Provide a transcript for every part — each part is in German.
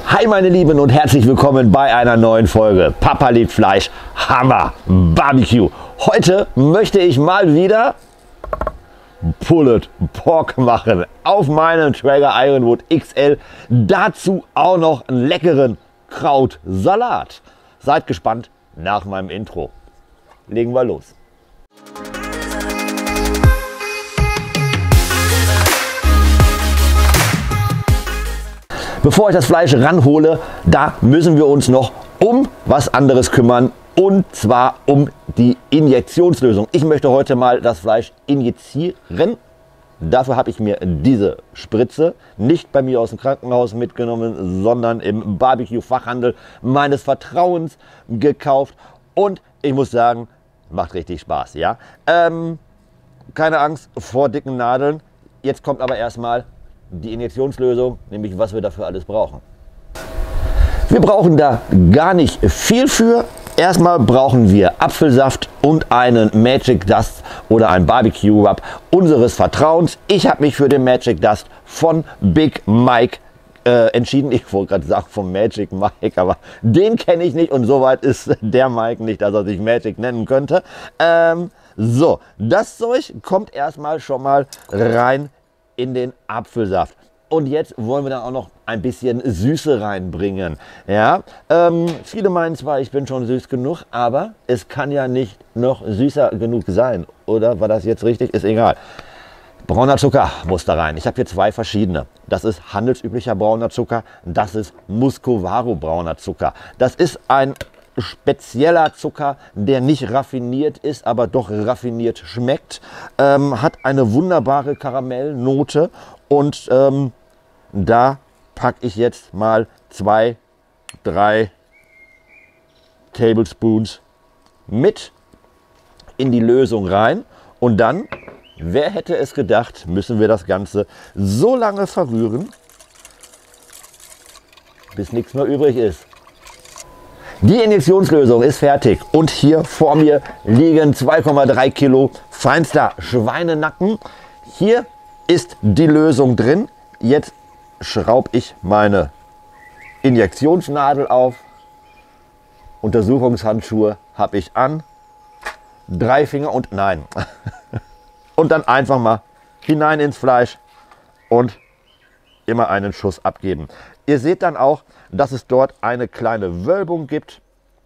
Hi meine Lieben und herzlich willkommen bei einer neuen Folge Papa liebt Fleisch, Hammer Barbecue. Heute möchte ich mal wieder Pulled Pork machen auf meinem Traeger Ironwood XL. Dazu auch noch einen leckeren Krautsalat. Seid gespannt nach meinem Intro. Legen wir los. Bevor ich das Fleisch ranhole, da müssen wir uns noch um was anderes kümmern, und zwar um die Injektionslösung. Ich möchte heute mal das Fleisch injizieren. Dafür habe ich mir diese Spritze nicht bei mir aus dem Krankenhaus mitgenommen, sondern im Barbecue-Fachhandel meines Vertrauens gekauft. Und ich muss sagen, macht richtig Spaß. Ja? Keine Angst vor dicken Nadeln. Jetzt kommt aber erstmal die Injektionslösung, nämlich was wir dafür alles brauchen. Wir brauchen da gar nicht viel für. Erstmal brauchen wir Apfelsaft und einen Magic Dust oder ein Barbecue Rub unseres Vertrauens. Ich habe mich für den Magic Dust von Big Mike entschieden. Ich wollte gerade sagen vom Magic Mike, aber den kenne ich nicht und soweit ist der Mike nicht, dass er sich Magic nennen könnte. So, das Zeug kommt erstmal schon mal rein in den Apfelsaft. Und jetzt wollen wir dann auch noch ein bisschen Süße reinbringen. Ja? Viele meinen zwar, ich bin schon süß genug, aber es kann ja nicht noch süßer genug sein. Oder war das jetzt richtig? Ist egal. Brauner Zucker muss da rein. Ich habe hier zwei verschiedene. Das ist handelsüblicher brauner Zucker. Das ist Muscovado brauner Zucker. Das ist ein spezieller Zucker, der nicht raffiniert ist, aber doch raffiniert schmeckt. Hat eine wunderbare Karamellnote und da packe ich jetzt mal 2, 3 Tablespoons mit in die Lösung rein. Und dann, wer hätte es gedacht, müssen wir das Ganze so lange verrühren, bis nichts mehr übrig ist. Die Injektionslösung ist fertig und hier vor mir liegen 2,3 Kilo feinster Schweinenacken. Hier ist die Lösung drin. Jetzt schraube ich meine Injektionsnadel auf. Untersuchungshandschuhe habe ich an. 3 Finger und nein. Und dann einfach mal hinein ins Fleisch und immer einen Schuss abgeben. Ihr seht dann auch, dass es dort eine kleine Wölbung gibt,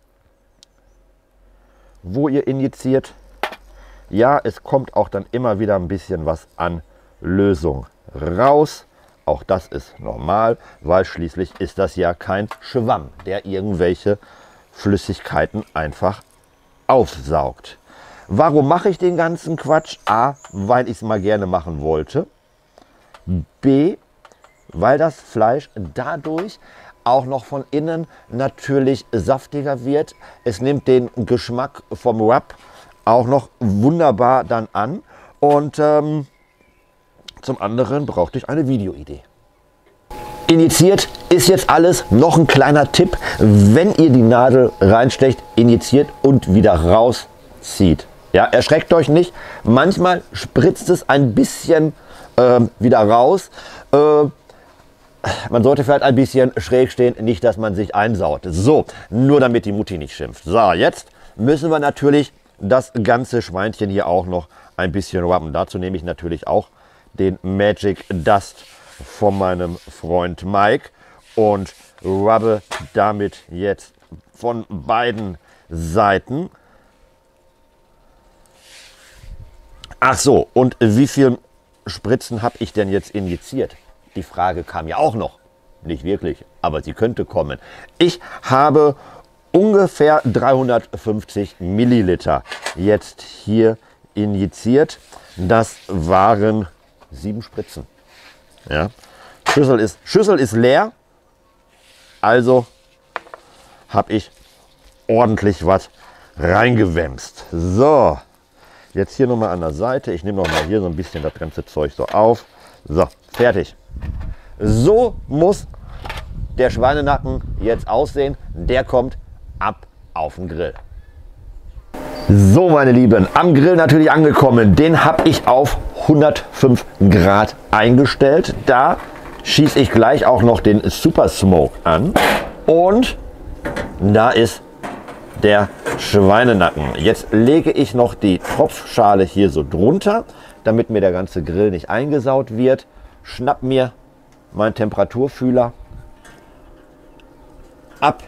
wo ihr injiziert. Ja, es kommt auch dann immer wieder ein bisschen was an Lösung raus. Auch das ist normal, weil schließlich ist das ja kein Schwamm, der irgendwelche Flüssigkeiten einfach aufsaugt. Warum mache ich den ganzen Quatsch? A, weil ich es mal gerne machen wollte. B, weil das Fleisch dadurch auch noch von innen natürlich saftiger wird. Es nimmt den Geschmack vom Rub auch noch wunderbar dann an. Und zum anderen brauchte ich eine Videoidee. Injiziert ist jetzt alles. Noch ein kleiner Tipp, wenn ihr die Nadel reinstecht, injiziert und wieder rauszieht. Ja, erschreckt euch nicht. Manchmal spritzt es ein bisschen wieder raus. Man sollte vielleicht ein bisschen schräg stehen, nicht, dass man sich einsaut. So, nur damit die Mutti nicht schimpft. So, jetzt müssen wir natürlich das ganze Schweinchen hier auch noch ein bisschen rubben. Dazu nehme ich natürlich auch den Magic Dust von meinem Freund Mike und rubbe damit jetzt von beiden Seiten. Ach so, und wie viel Spritzen habe ich denn jetzt injiziert? Die Frage kam ja auch noch. Nicht wirklich, aber sie könnte kommen. Ich habe ungefähr 350 Milliliter jetzt hier injiziert. Das waren 7 Spritzen. Ja. Schüssel ist leer, also habe ich ordentlich was reingewämst. So, jetzt hier nochmal an der Seite. Ich nehme noch mal hier so ein bisschen das ganze Zeug so auf. So, fertig. So muss der Schweinenacken jetzt aussehen. Der kommt ab auf den Grill. So meine Lieben, am Grill natürlich angekommen. Den habe ich auf 105 Grad eingestellt. Da schieße ich gleich auch noch den Super Smoke an. Und da ist der Schweinenacken. Jetzt lege ich noch die Tropfschale hier so drunter, damit mir der ganze Grill nicht eingesaut wird. Schnapp mir meinen Temperaturfühler ab,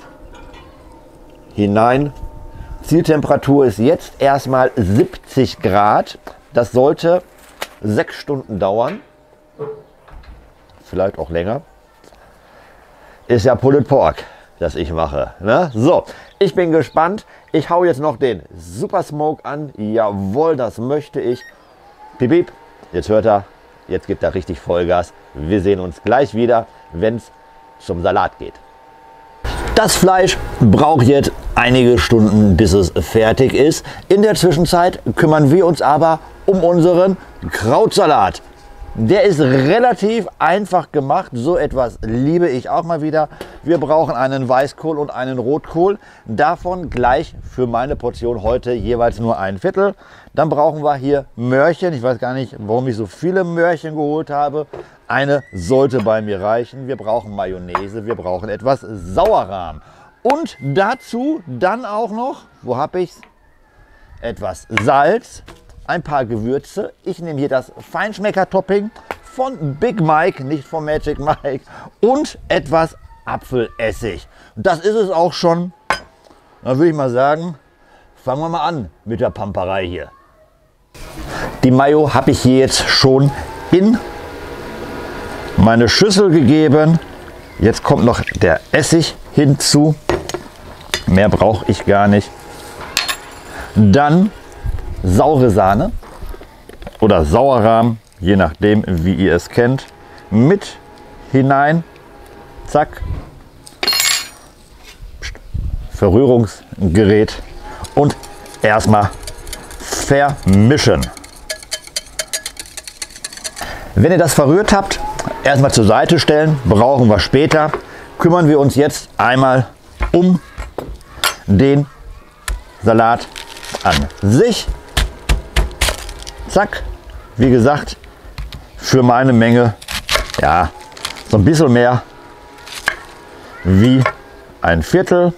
hinein. Zieltemperatur ist jetzt erstmal 70 Grad. Das sollte 6 Stunden dauern. Vielleicht auch länger. Ist ja Pulled Pork, das ich mache. Ne? So, ich bin gespannt. Ich hau jetzt noch den Super Smoke an. Jawohl, das möchte ich. Piep, piep. Jetzt hört er, jetzt gibt er richtig Vollgas. Wir sehen uns gleich wieder, wenn es zum Salat geht. Das Fleisch braucht jetzt einige Stunden, bis es fertig ist. In der Zwischenzeit kümmern wir uns aber um unseren Krautsalat. Der ist relativ einfach gemacht. So etwas liebe ich auch mal wieder. Wir brauchen einen Weißkohl und einen Rotkohl. Davon gleich für meine Portion heute jeweils nur ein Viertel. Dann brauchen wir hier Möhrchen. Ich weiß gar nicht, warum ich so viele Möhrchen geholt habe. Eine sollte bei mir reichen. Wir brauchen Mayonnaise. Wir brauchen etwas Sauerrahm. Und dazu dann auch noch, wo habe ich es? Etwas Salz. Ein paar Gewürze. Ich nehme hier das Feinschmecker-Topping von Big Mike, nicht von Magic Mike. Und etwas Apfelessig. Das ist es auch schon. Dann würde ich mal sagen, fangen wir mal an mit der Pamperei hier. Die Mayo habe ich hier jetzt schon in meine Schüssel gegeben. Jetzt kommt noch der Essig hinzu. Mehr brauche ich gar nicht. Dann saure Sahne oder Sauerrahm, je nachdem wie ihr es kennt, mit hinein, zack, Verrührungsgerät und erstmal vermischen. Wenn ihr das verrührt habt, erstmal zur Seite stellen, brauchen wir später. Kümmern wir uns jetzt einmal um den Salat an sich. Zack, wie gesagt, für meine Menge, ja, so ein bisschen mehr wie ein Viertel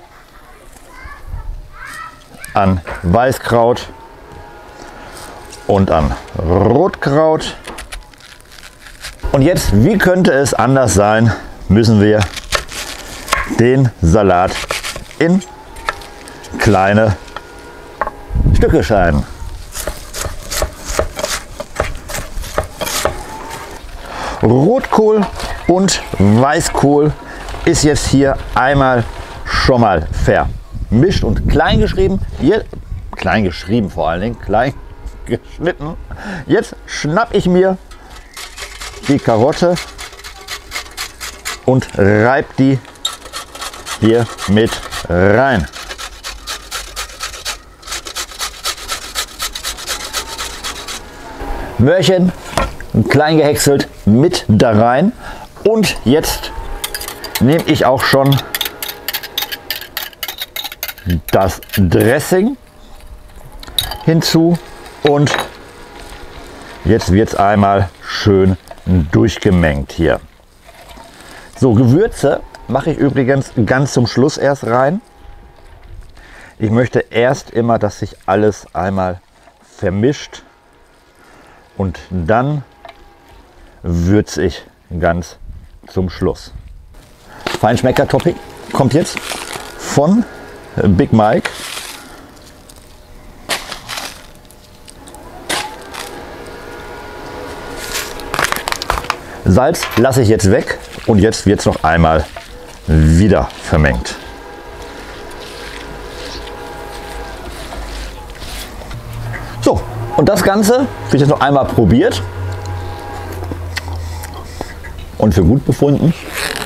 an Weißkraut und an Rotkraut. Und jetzt, wie könnte es anders sein, müssen wir den Salat in kleine Stücke schneiden. Rotkohl und Weißkohl ist jetzt hier einmal schon mal vermischt und klein geschrieben. Hier, klein geschrieben vor allen Dingen, klein geschnitten. Jetzt schnapp ich mir die Karotte und reib die hier mit rein. Möhrchen klein gehäckselt mit da rein. Und jetzt nehme ich auch schon das Dressing hinzu und jetzt wird es einmal schön durchgemengt hier. So, Gewürze mache ich übrigens ganz zum Schluss erst rein. Ich möchte erst immer, dass sich alles einmal vermischt und dann würze ich ganz zum Schluss. Feinschmecker-Topping kommt jetzt von Big Mike. Salz lasse ich jetzt weg und jetzt wird es noch einmal wieder vermengt. So, und das Ganze wird jetzt noch einmal probiert und für gut befunden.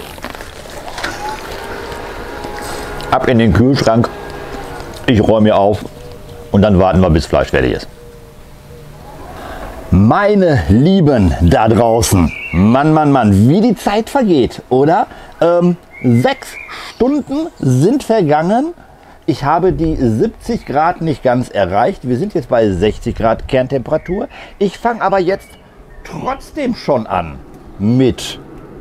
Ab in den Kühlschrank. Ich räume hier auf und dann warten wir, bis Fleisch fertig ist. Meine Lieben da draußen, Mann, Mann, Mann, wie die Zeit vergeht, oder? 6 Stunden sind vergangen. Ich habe die 70 Grad nicht ganz erreicht. Wir sind jetzt bei 60 Grad Kerntemperatur. Ich fange aber jetzt trotzdem schon an mit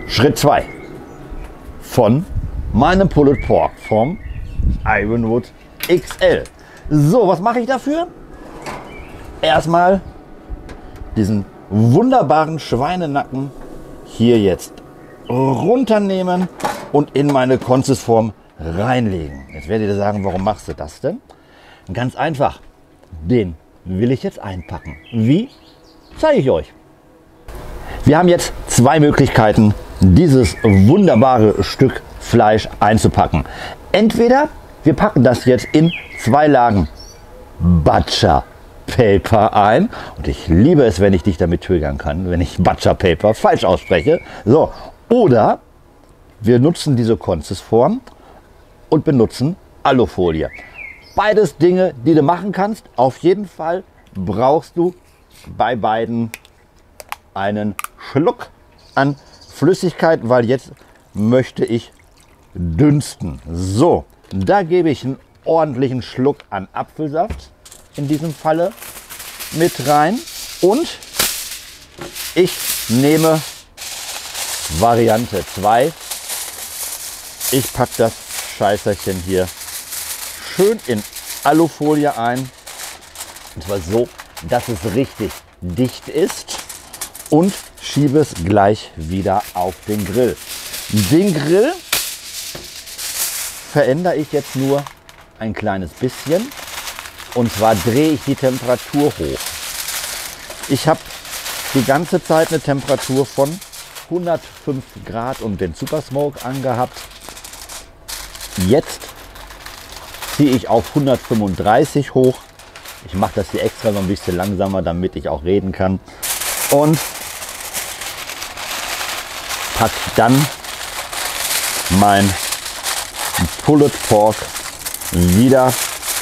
Schritt 2 von meinem Pulled Pork vom Ironwood XL. So, was mache ich dafür? Erstmal diesen wunderbaren Schweinenacken hier jetzt runternehmen und in meine Consisform reinlegen. Jetzt werdet ihr sagen, warum machst du das denn? Ganz einfach, den will ich jetzt einpacken. Wie? Zeige ich euch. Wir haben jetzt zwei Möglichkeiten, dieses wunderbare Stück Fleisch einzupacken. Entweder wir packen das jetzt in 2 Lagen Butcher Paper ein. Und ich liebe es, wenn ich dich damit triggern kann, wenn ich Butcher Paper falsch ausspreche. So, oder wir nutzen diese Consisform und benutzen Alufolie. Beides Dinge, die du machen kannst. Auf jeden Fall brauchst du bei beiden einen Schluck an Flüssigkeit, weil jetzt möchte ich dünsten. So, da gebe ich einen ordentlichen Schluck an Apfelsaft in diesem Falle mit rein und ich nehme Variante 2. Ich packe das Scheißerchen hier schön in Alufolie ein, und zwar so, dass es richtig dicht ist, und schiebe es gleich wieder auf den Grill. Den Grill verändere ich jetzt nur ein kleines bisschen, und zwar drehe ich die Temperatur hoch. Ich habe die ganze Zeit eine Temperatur von 105 Grad und den Super Smoke angehabt. Jetzt ziehe ich auf 135 hoch. Ich mache das hier extra noch ein bisschen langsamer, damit ich auch reden kann. Und packe dann mein Pulled Pork wieder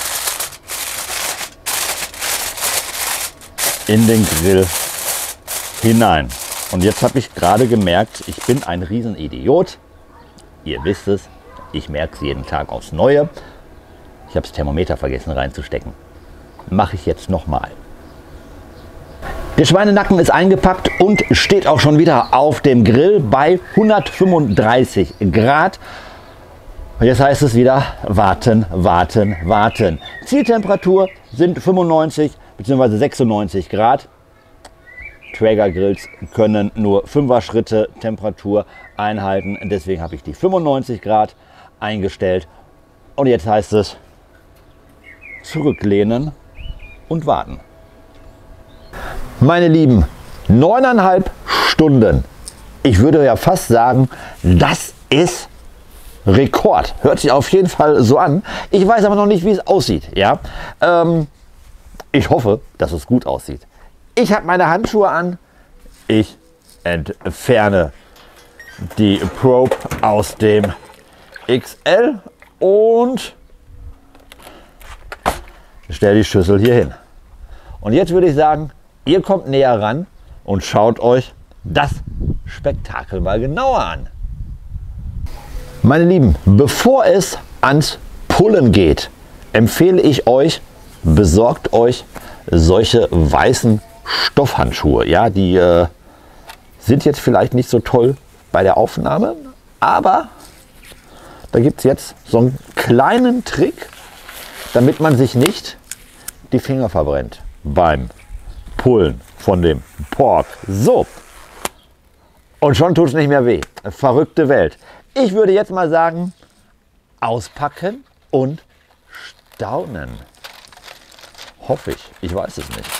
in den Grill hinein. Und jetzt habe ich gerade gemerkt, ich bin ein Riesenidiot. Ihr wisst es, ich merke es jeden Tag aufs Neue. Ich habe das Thermometer vergessen reinzustecken. Mache ich jetzt nochmal. Der Schweinenacken ist eingepackt und steht auch schon wieder auf dem Grill bei 135 Grad. Und jetzt heißt es wieder warten, warten, warten. Zieltemperatur sind 95 bzw. 96 Grad. Traeger Grills können nur 5er Schritte Temperatur einhalten. Deswegen habe ich die 95 Grad eingestellt. Und jetzt heißt es zurücklehnen und warten. Meine Lieben, 9,5 Stunden. Ich würde ja fast sagen, das ist Rekord. Hört sich auf jeden Fall so an. Ich weiß aber noch nicht, wie es aussieht. Ja? Ich hoffe, dass es gut aussieht. Ich habe meine Handschuhe an. Ich entferne die Probe aus dem XL und stelle die Schüssel hier hin. Und jetzt würde ich sagen, ihr kommt näher ran und schaut euch das Spektakel mal genauer an. Meine Lieben, bevor es ans Pullen geht, empfehle ich euch, besorgt euch solche weißen Stoffhandschuhe. Ja, die sind jetzt vielleicht nicht so toll bei der Aufnahme, aber da gibt es jetzt so einen kleinen Trick, damit man sich nicht die Finger verbrennt beim Pullen von dem Pork. So, und schon tut es nicht mehr weh. Verrückte Welt. Ich würde jetzt mal sagen, auspacken und staunen. Hoffe ich. Ich weiß es nicht.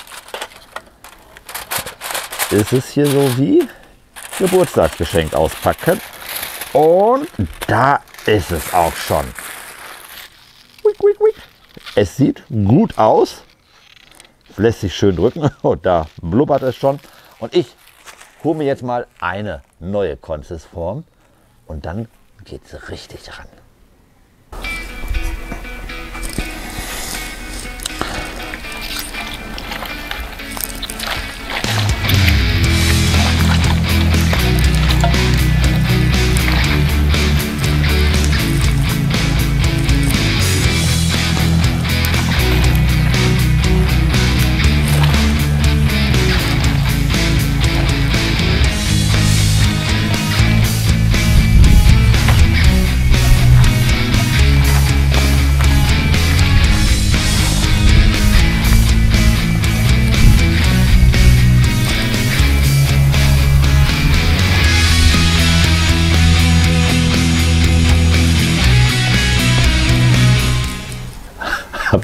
Ist es hier so wie Geburtstagsgeschenk auspacken? Und da ist es auch schon. Es sieht gut aus. Lässt sich schön drücken. Und da blubbert es schon. Und ich hole mir jetzt mal eine neue Consisform. Und dann geht es richtig ran.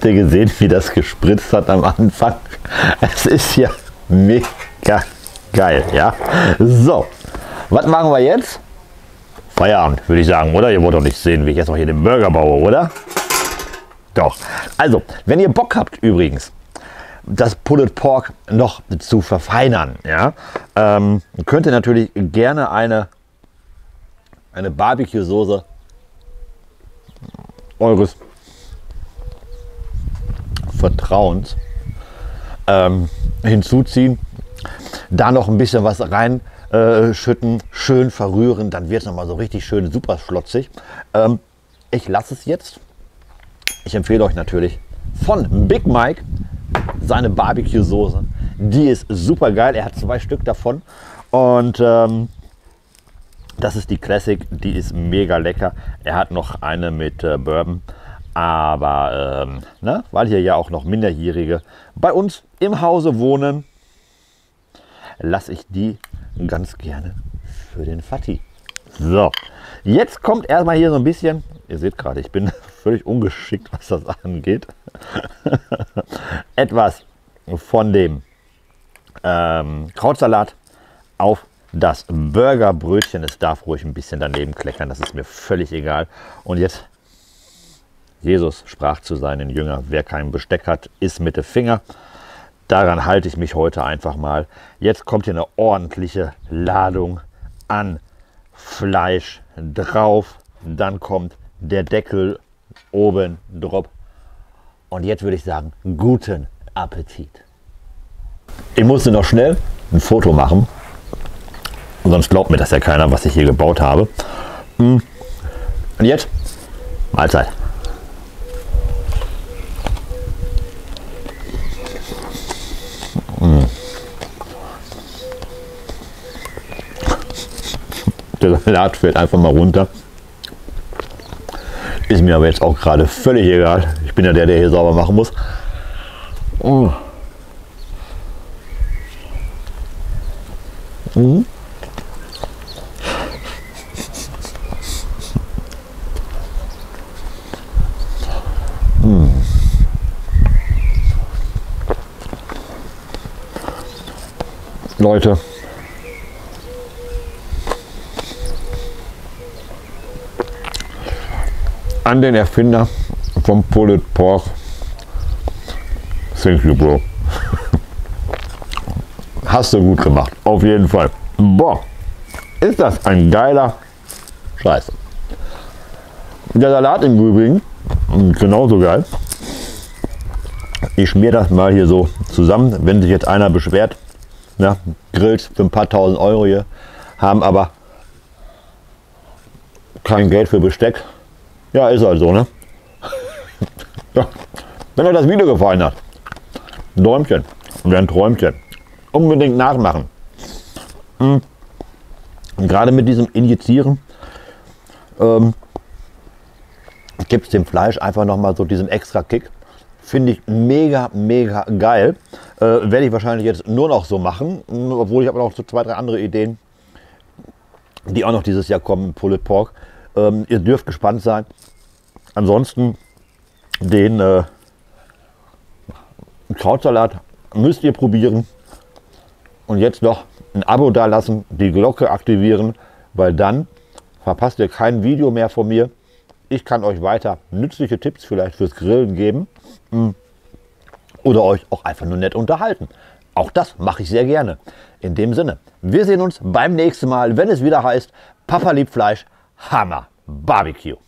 Habt ihr gesehen, wie das gespritzt hat am Anfang? Es ist ja mega geil, ja. So, was machen wir jetzt? Feierabend, würde ich sagen, oder? Ihr wollt doch nicht sehen, wie ich jetzt noch hier den Burger baue, oder? Doch. Also, wenn ihr Bock habt übrigens, das Pulled Pork noch zu verfeinern, ja, könnt ihr natürlich gerne eine Barbecue-Soße eures Vertrauens hinzuziehen, da noch ein bisschen was reinschütten, schön verrühren, dann wird es nochmal so richtig schön super schlotzig. Ich lasse es jetzt. Ich empfehle euch natürlich von Big Mike seine Barbecue-Soße. Die ist super geil. Er hat 2 Stück davon und das ist die Classic. Die ist mega lecker. Er hat noch eine mit Bourbon, aber weil hier ja auch noch Minderjährige bei uns im Hause wohnen, lasse ich die ganz gerne für den Vati. So, jetzt kommt erstmal hier so ein bisschen, ihr seht gerade, ich bin völlig ungeschickt, was das angeht, etwas von dem Krautsalat auf das Burgerbrötchen. Es darf ruhig ein bisschen daneben kleckern, das ist mir völlig egal. Und jetzt, Jesus sprach zu seinen Jüngern, wer kein Besteck hat, isst mit den Finger. Daran halte ich mich heute einfach mal. Jetzt kommt hier eine ordentliche Ladung an Fleisch drauf. Dann kommt der Deckel oben drauf. Und jetzt würde ich sagen, guten Appetit. Ich musste noch schnell ein Foto machen. Sonst glaubt mir das ja keiner, was ich hier gebaut habe. Und jetzt Mahlzeit. Der Salat fällt einfach mal runter. Ist mir aber jetzt auch gerade völlig egal. Ich bin ja der hier sauber machen muss. Leute, an den Erfinder vom Pulled Pork, thank you, Bro. Hast du gut gemacht, auf jeden Fall. Boah, ist das ein geiler Scheiß. Der Salat im Übrigen, genauso geil. Ich schmier das mal hier so zusammen, wenn sich jetzt einer beschwert, na, Grills für ein paar tausend Euro hier, haben aber kein Geld für Besteck. Ja, ist halt so, ne? Ja. Wenn euch das Video gefallen hat, ein Däumchen und ein Träumchen. Unbedingt nachmachen. Und gerade mit diesem Injizieren gibt es dem Fleisch einfach nochmal so diesen extra Kick. Finde ich mega, mega geil. Werde ich wahrscheinlich jetzt nur noch so machen, obwohl ich habe noch so 2, 3 andere Ideen, die auch noch dieses Jahr kommen, Pulled Pork. Ihr dürft gespannt sein. Ansonsten den Krautsalat müsst ihr probieren. Und jetzt noch ein Abo dalassen, die Glocke aktivieren, weil dann verpasst ihr kein Video mehr von mir. Ich kann euch weiter nützliche Tipps vielleicht fürs Grillen geben oder euch auch einfach nur nett unterhalten. Auch das mache ich sehr gerne. In dem Sinne, wir sehen uns beim nächsten Mal, wenn es wieder heißt, Papa liebt Fleisch, Hammer Barbecue.